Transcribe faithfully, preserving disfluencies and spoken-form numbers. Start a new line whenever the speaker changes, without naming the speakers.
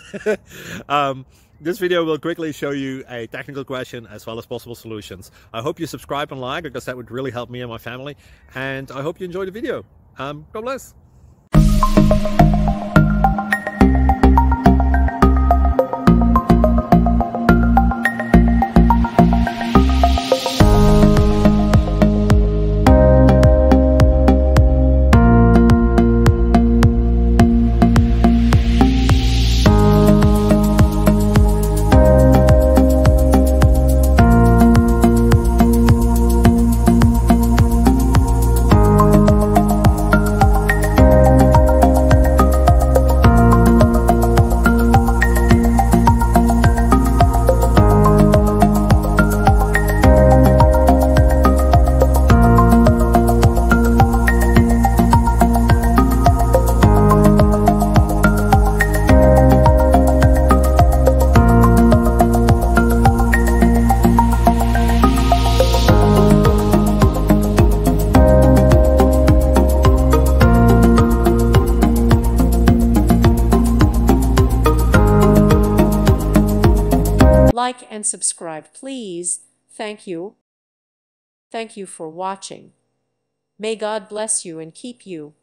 um, this video will quickly show you a technical question as well as possible solutions. I hope you subscribe and like, because that would really help me and my family. And I hope you enjoy the video. Um, God bless.
Like and subscribe, please. Thank you. Thank you for watching. May God bless you and keep you.